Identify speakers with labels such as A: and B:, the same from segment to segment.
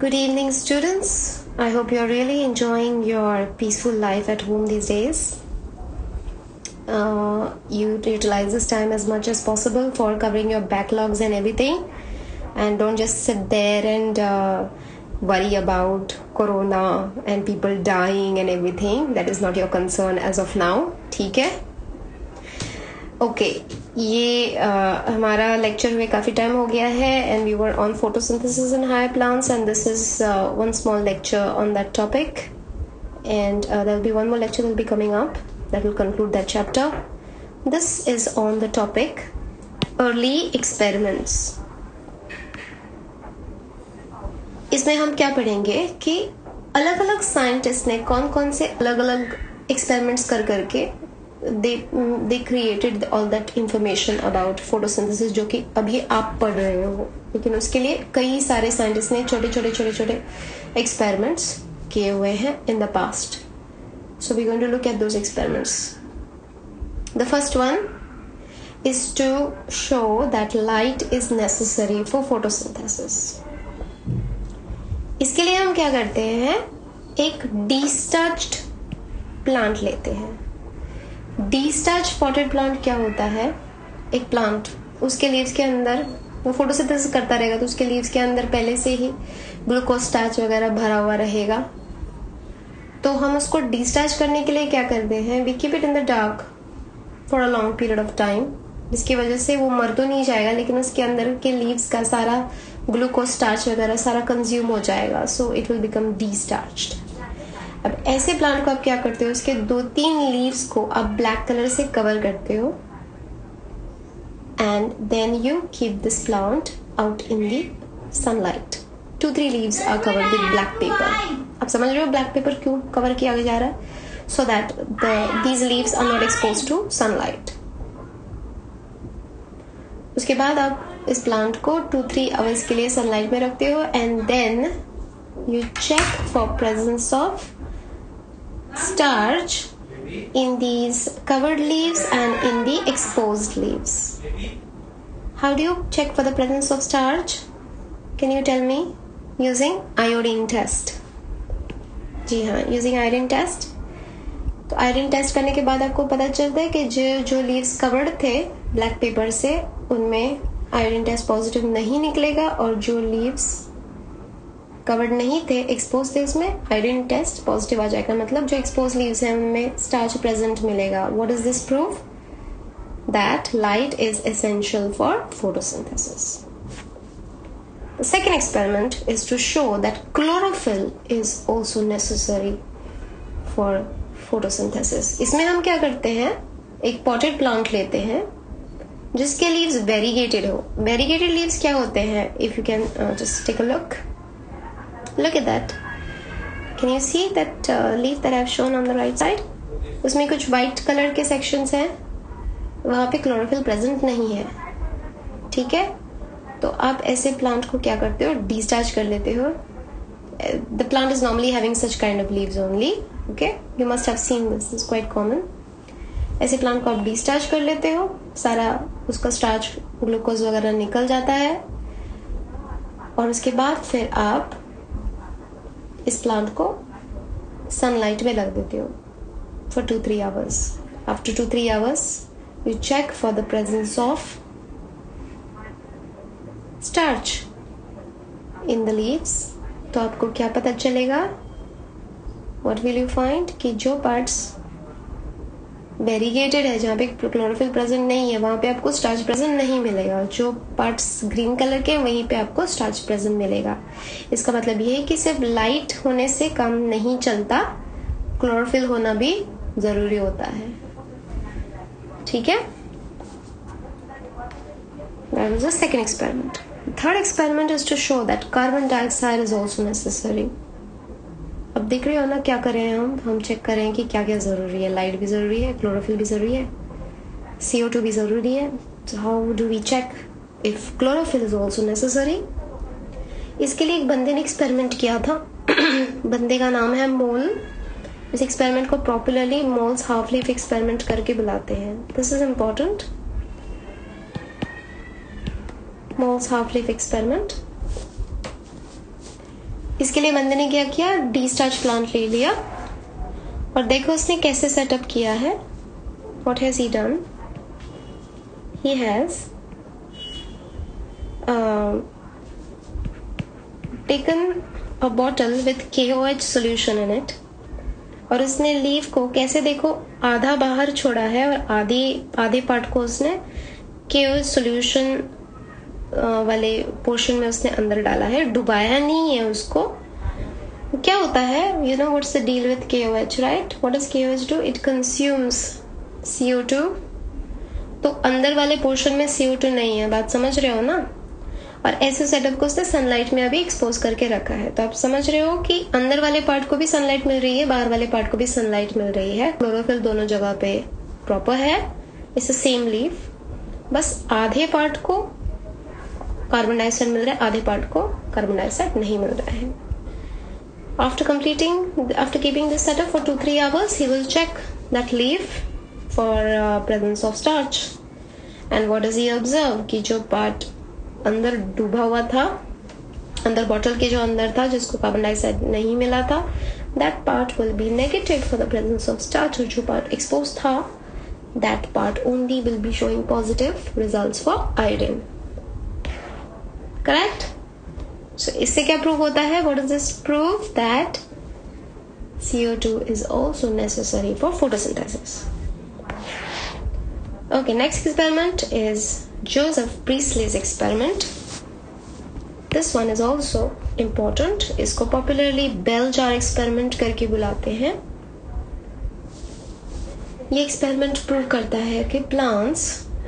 A: Good evening, students. I hope you're really enjoying your peaceful life at home these days. You utilize this time as much as possible for covering your backlogs and everything. And don't just sit there and worry about corona and people dying and everything. That is not your concern as of now. ठीक है? Okay ये हमारा lecture हुए काफ़ी time हो गया है and we were on photosynthesis in higher plants and this is one small lecture on that topic and there will be one more lecture will be coming up that will conclude that chapter. This is on the topic early experiments. इसमें हम क्या पढ़ेंगे कि अलग अलग scientist ने कौन कौन से अलग अलग एक्सपेरिमेंट्स कर करके they created all that information about photosynthesis जो कि अभी आप पढ़ रहे हो. लेकिन उसके लिए कई सारे साइंटिस्ट ने छोटे छोटे एक्सपेरिमेंट्स किए हुए हैं in the past. So we're going to look at those experiments. The first one is to show that light is necessary for photosynthesis. इसके लिए हम क्या करते हैं, एक डिस्टार्च्ड प्लांट लेते हैं. डिस्टार्च पॉटेड प्लांट क्या होता है, एक प्लांट उसके लीव्स के अंदर वो फोटोसिंथेसिस करता रहेगा तो उसके लीव्स के अंदर पहले से ही ग्लूकोज स्टार्च वगैरह भरा हुआ रहेगा. तो हम उसको डिस्टार्च करने के लिए क्या करते हैं, we keep it in the dark for a long period of time, जिसकी वजह से वो मर तो नहीं जाएगा लेकिन उसके अंदर के लीव्स का सारा ग्लूकोज स्टार्च वगैरह सारा कंज्यूम हो जाएगा. So it will become destarched. अब ऐसे प्लांट को आप क्या करते हो, उसके 2-3 लीव्स को आप ब्लैक कलर से कवर करते हो and then you keep this plant out in the sunlight. 2-3 leaves are covered with black paper. आप समझ रहे हो ब्लैक पेपर क्यों कवर किया जा रहा है, so that these leaves are not expose to sunlight. उसके बाद आप इस प्लांट को 2-3 आवर्स के लिए सनलाइट में रखते हो and then you check for presence of starch in these covered leaves and in the exposed leaves. How do you check for the presence of starch? Can you tell me? Using iodine test. जी हाँ, using iodine test. तो iodine test करने के बाद आपको पता चलता है कि जो leaves covered थे black paper से उनमें iodine test positive नहीं निकलेगा और जो leaves कवर्ड नहीं थे एक्सपोज थे उसमें आयोडीन टेस्ट पॉजिटिव आ जाएगा. मतलब जो एक्सपोज लीव्स हैं उनमें स्टार्च प्रेजेंट मिलेगा. What is this proof? That light is essential for photosynthesis. The second experiment is to show that chlorophyll is also necessary for photosynthesis. इसमें हम क्या करते हैं, एक पॉटेड प्लांट लेते हैं जिसके लीव्स वेरीगेटेड हो. वेरीगेटेड लीव्स क्या होते हैं, if you can just take a look at that. Can you see that leaf that I have shown on the right side? उसमें कुछ white color के sections हैं, वहाँ पे chlorophyll present नहीं है. ठीक है, तो आप ऐसे plant को क्या करते हो, डिस्चार्ज कर लेते हो. The plant is normally having such kind of leaves only. Okay, you must have seen this is quite common. ऐसे plant को आप डिस्चार्ज कर लेते हो, सारा उसका स्टार्च ग्लूकोज वगैरह निकल जाता है और उसके बाद फिर आप इस प्लांट को सनलाइट में रख देते हो for 2-3 hours. After 2-3 hours you check for the presence of starch in the leaves. तो आपको क्या पता चलेगा, व्हाट विल यू फाइंड, कि जो पार्ट्स वेरीगेटेड है जहाँ पे क्लोरोफिल प्रेजेंट नहीं है वहां पे आपको स्टार्च प्रेजेंट नहीं मिलेगा. जो पार्ट्स ग्रीन कलर के वहीं पे आपको स्टार्च प्रेजेंट मिलेगा. इसका मतलब ये है कि सिर्फ लाइट होने से काम नहीं चलता, क्लोरोफिल होना भी जरूरी होता है. ठीक है, that was the second experiment. The third experiment is to show that carbon dioxide is also necessary. अब देख रहे हो ना क्या करें हम चेक करें कि क्या क्या ज़रूरी है. लाइट भी ज़रूरी है, क्लोरोफिल भी ज़रूरी है, CO2 भी ज़रूरी है. So how do we check if chlorophyll is also necessary? इसके लिए एक बंदे ने एक्सपेरिमेंट किया था. बंदे का नाम है मोल. इस एक्सपेरिमेंट को popularly Moll's half leaf experiment करके बुलाते हैं. This is important. Moll's half leaf experiment. इसके लिए बंदे ने क्या किया, डी स्टार्च प्लांट ले लिया और देखो उसने कैसे सेटअप किया है. What has he done? He has taken a bottle with KOH solution in it. और उसने लीफ को कैसे, देखो आधा बाहर छोड़ा है और आधे पार्ट को उसने KOH सॉल्यूशन वाले पोर्शन में उसने अंदर डाला है, डुबाया नहीं है उसको. क्या होता है, you know what's the deal with KOH, right? What does KOH do? It consumes CO2. तो अंदर वाले पोर्शन में CO2 नहीं है, बात समझ रहे हो ना. और ऐसे सेटअप को उसने सनलाइट में अभी एक्सपोज करके रखा है. तो आप समझ रहे हो कि अंदर वाले पार्ट को भी सनलाइट मिल रही है, बाहर वाले पार्ट को भी सनलाइट मिल रही है. क्लोरोफिल दोनों जगह पे प्रॉपर है. इट्स द सेम लीफ, बस आधे पार्ट को कार्बन डाइऑक्साइड मिल रहा है, आधे पार्ट को कार्बन डाइऑक्साइड नहीं मिल रहा है. After keeping this setup for 2-3 hours, he will check that leaf for presence of starch. And what does he observe? कि जो पार्ट अंदर डूबा हुआ था, अंदर बॉटल के जो अंदर था, जिसको कार्बन डाइऑक्साइड नहीं मिला था, that part will be negative for the presence of starch. और जो पार्ट एक्सपोज था, that part only will be showing positive results for iodine. Correct? So इससे क्या प्रूव होता है? What does this prove? That CO2 is also necessary for photosynthesis. Okay, next experiment is Joseph Priestley's experiment. This one is also important. इसको popularly bell jar experiment करके बुलाते हैं. ये experiment prove करता है कि plants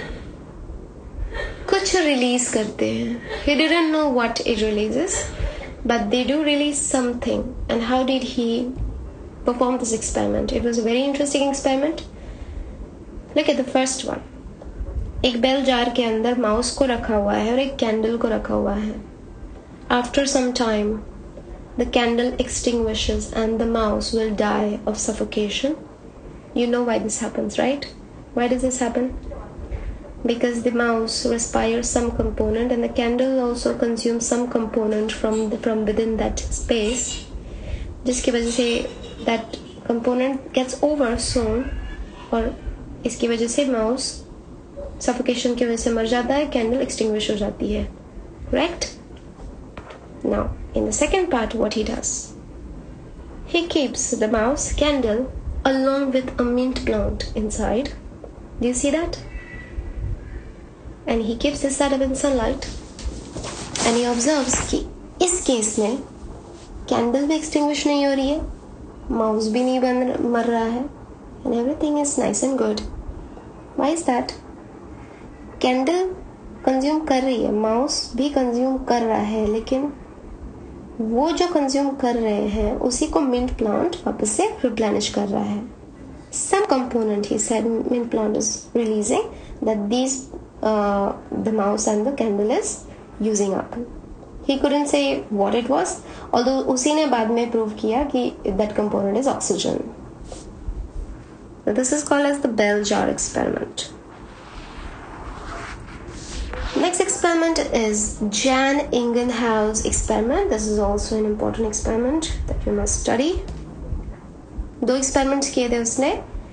A: कुछ रिलीज करते हैं. He didn't know what it releases, but they do release something. And how did he perform this experiment? It was a very interesting experiment. Look at the first one. एक bell jar के अंदर mouse को रखा हुआ है और एक candle को रखा हुआ है. After some time, the candle extinguishes and the mouse will die of suffocation. You know why this happens, right? Why does this happen? Because the mouse respires some component and the candle also consumes some component from within that space, जिसकी वजह से that component gets over soon, और इसकी वजह से mouse suffocation की वजह से मर जाता है, candle extinguish हो जाती है. Correct? Now, in the second part, what he does? He keeps the mouse candle along with a mint plant inside. Do you see that? And he keeps this setup in sunlight. And he observes कि इस case में candle भी extinguish नहीं हो रही है, mouse भी नहीं मर रहा है, and everything is nice and good. Why is that? Candle consume कर रही है, mouse भी consume कर रहा है, लेकिन वो जो consume कर रहे हैं उसी को mint plant वापस से replenish कर रहा है. Some component, he said, mint plant is releasing that these the mouse and the candle is using up. He couldn't say what it was, although उसी ने बाद में prove किया कि that component is oxygen. So this is called as the bell jar experiment. Next experiment is Jan Ingenhouse's experiment. This is also an important experiment that you must study. 2 experiments किए थे उसने.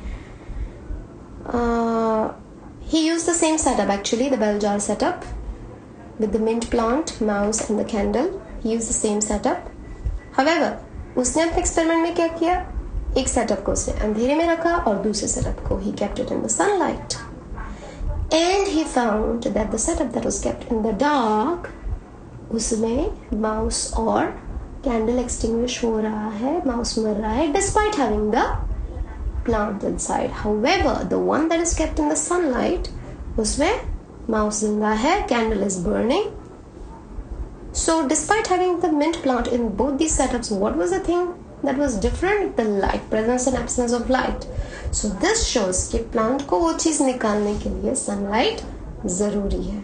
A: He used the same setup actually, the bell jar setup, with the mint plant, mouse and the candle. He used the same setup. However, उसने अपने experiment में क्या किया? एक setup को उसने अंधेरे में रखा और दूसरे setup को he kept it in the sunlight. And he found that the setup that was kept in the dark, उसमें mouse और candle extinguish हो रहा है, mouse मर रहा है, despite having the plant inside. However, the one that is kept in the sunlight, उसमें mouse जिंदा है, candle is burning. So despite having the mint plant in both these setups, what was the thing that was different? The light, presence and absence of light. So this shows कि plant को वो चीज निकालने के लिए sunlight जरूरी है.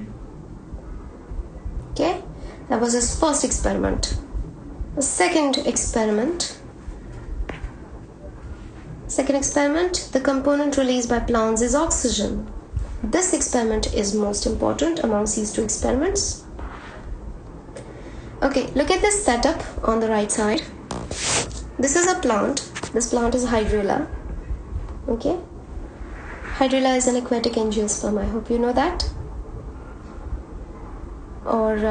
A: Okay, that was his first experiment. The second experiment, the component released by plants is oxygen. This experiment is most important amongst these 2 experiments. Okay, look at this setup on the right side. This is a plant. This plant is hydrilla. Okay, hydrilla is an aquatic angiosperm. I hope you know that. और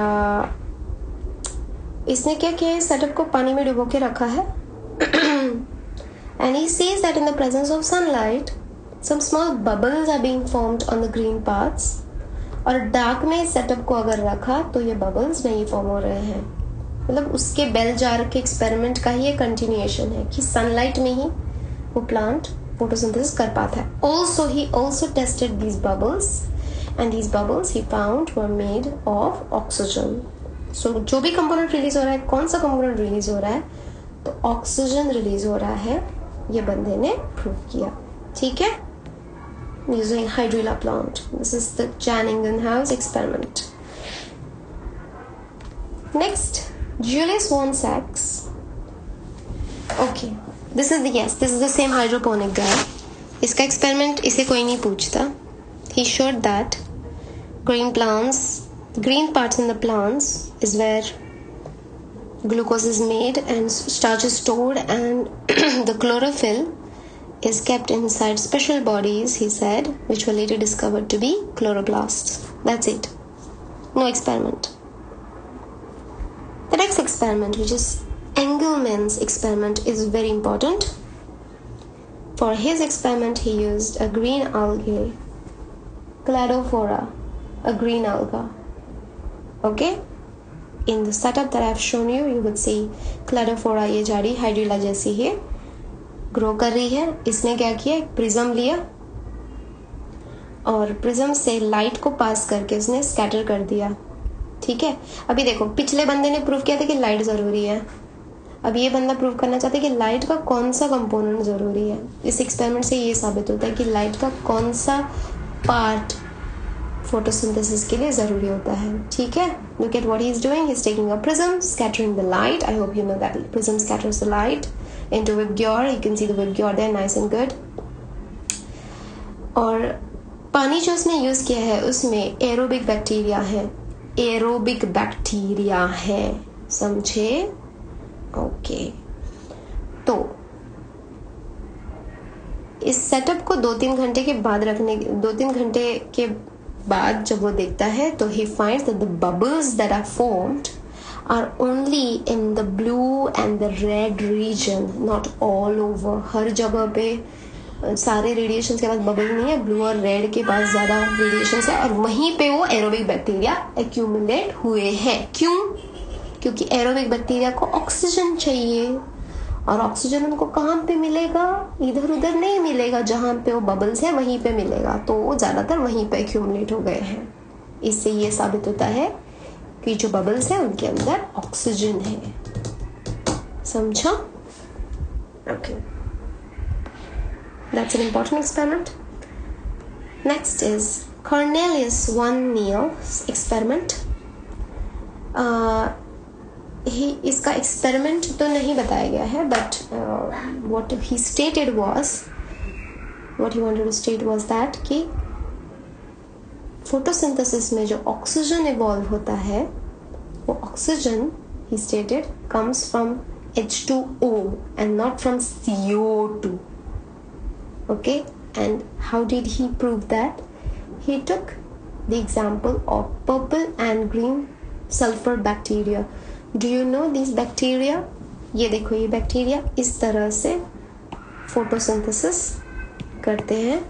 A: इसने क्या किया है, setup को पानी में डुबो के रखा है. And he says that in the presence of sunlight, some small bubbles are being formed on the green parts. और डार्क में सेटअप को अगर रखा तो ये बबल्स नहीं फॉर्म हो रहे हैं. मतलब उसके बेल जार के एक्सपेरिमेंट का ही ये कंटिन्यूएशन है कि सनलाइट में ही वो प्लांट फोटोसिंथेसिस कर पाता है. Also he also tested these bubbles and these bubbles he found were made of oxygen. So जो भी कंपोनेंट रिलीज हो रहा है, कौन सा कंपोनेंट रिलीज हो रहा है, तो ऑक्सीजन रिलीज हो रहा है. ये बंदे ने प्रूव किया. ठीक है, using hydrilla plant. This is the Janningenhaus experiment. Next, Julius von Sachs. Okay, this is the same hydroponic guy. इसका experiment इसे कोई नहीं पूछता. He showed that green parts in the plants is where glucose is made and starch is stored, and the chlorophyll is kept inside special bodies, he said, which were later discovered to be chloroplasts. That's it. No experiment. The next experiment, which is Engelmann's experiment, is very important. For his experiment, he used a green algae, Cladophora, a green alga. Okay? In the setup that I have shown you, you would see Cladophora ये झाड़ी hydrilla जैसी है, grow कर रही है. इसने क्या किया, एक प्रिज्म लिया और प्रिज्म से लाइट को पास करके उसने स्कैटर कर दिया. ठीक है, अभी देखो, पिछले बंदे ने प्रूव किया था कि लाइट ज़रूरी है. अब ये बंदा प्रूव करना चाहता है कि लाइट का कौन सा कंपोनेंट ज़रूरी है. इस एक्सपेरिमेंट से ये साबित होता है कि लाइट का कौन सा पार्ट फोटोसिंथेसिस के लिए ज़रूरी होता है. ठीक है, look at what he is doing. He is taking a prism, scattering the light. I hope you know that prism scatters the light into Vibgyor. You can see the Vibgyor there, nice and good. और पानी जो उसने use किया है उसमें aerobic bacteria है. समझे? Okay. तो इस सेटअप को 2-3 घंटे के बाद जब वो देखता है तो he finds that the bubbles that are formed are only in the blue and the red region, not all over. हर जगह पे सारे रेडिएशन के पास बबल नहीं है, ब्लू और रेड के पास ज़्यादा रेडिएशन है, और वहीं पे वो एरोबिक बैक्टीरिया एक्यूमुलेट हुए हैं. क्यों? क्योंकि एरोबिक बैक्टीरिया को ऑक्सीजन चाहिए, और ऑक्सीजन उनको कहाँ पे मिलेगा? इधर उधर नहीं मिलेगा. जहाँ पे वो बबल्स है वहीं पे मिलेगा, तो वो ज़्यादातर वहीं पे एक्यूमुलेट हो गए हैं. इससे ये साबित होता है कि जो बबल्स हैं उनके अंदर ऑक्सीजन है. समझा? Okay, that's an important experiment. Next is Cornelius von Neal's experiment. इसका एक्सपेरिमेंट तो नहीं बताया गया है, but what he wanted to state was that कि फोटोसिंथेसिस में जो ऑक्सीजन इवॉल्व होता है वो oxygen, he stated, comes from H2O and not from CO2. Okay, and how did he prove that? He took the example of purple and green sulfur bacteria. Do you know these bacteria? ये देखो, ये bacteria इस तरह से photosynthesis करते हैं.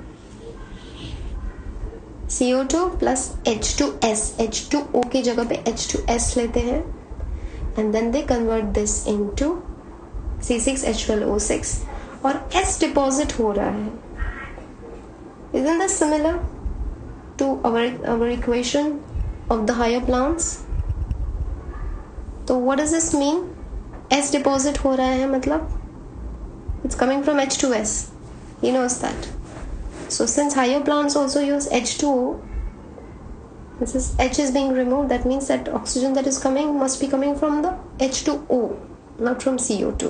A: CO2 plus H2S, H2O की जगह पे H2S लेते हैं, and then they convert this into C6H12O6 और S deposit हो रहा है. Isn't this similar to our equation of the higher plants? तो what does this mean? S deposit हो रहा है मतलब it's coming from H2S. He knows that. So since higher plants also use H2O, this is H is being removed, that means that oxygen that is coming must be coming from the H2O, not from CO2.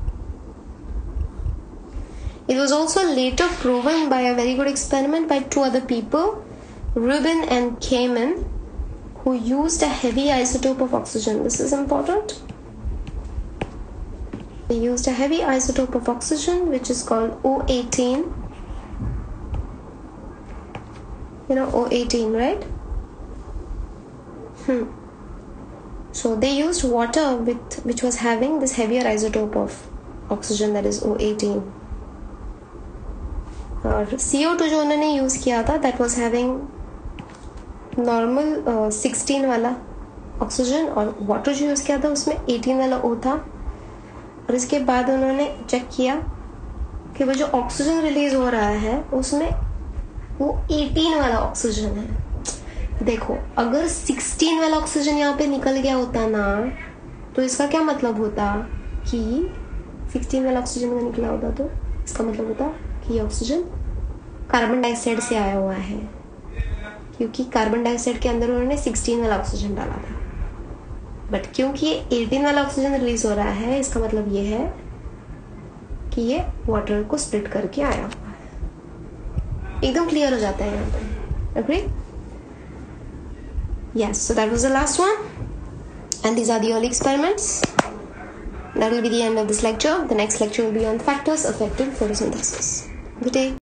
A: It was also later proven by a very good experiment by two other people, Rubin and Kamen, who used a heavy isotope of oxygen. This is important. They used a heavy isotope of oxygen which is called O18. You know O18, right? So they used water which was having this heavier isotope of oxygen, that is O18. और CO2 जो उन्होंने use किया था that was having normal 16 वाला oxygen, और water जो use किया था उसमें 18 वाला O था. और इसके बाद उन्होंने चेक किया कि वो जो ऑक्सीजन रिलीज हो रहा है उसमें वो 18 वाला ऑक्सीजन है. देखो, अगर 16 वाला ऑक्सीजन यहाँ पे निकल गया होता ना, तो इसका क्या मतलब होता कि 16 वाला ऑक्सीजन अगर निकला होता तो इसका मतलब होता कि ये ऑक्सीजन कार्बन डाइऑक्साइड से आया हुआ है, क्योंकि कार्बन डाइऑक्साइड के अंदर उन्होंने 16 वाला ऑक्सीजन डाला था. बट क्योंकि ये 18 वाला ऑक्सीजन रिलीज हो रहा है, इसका मतलब ये है कि ये वाटर को स्प्लिट करके आया हुआ है. एकदम क्लियर हो जाता है यहाँ पे. Agree? Yes, so that was the last one, and these are the early experiments. That will be the end of this lecture. The next lecture will be on factors affecting photosynthesis. Good day.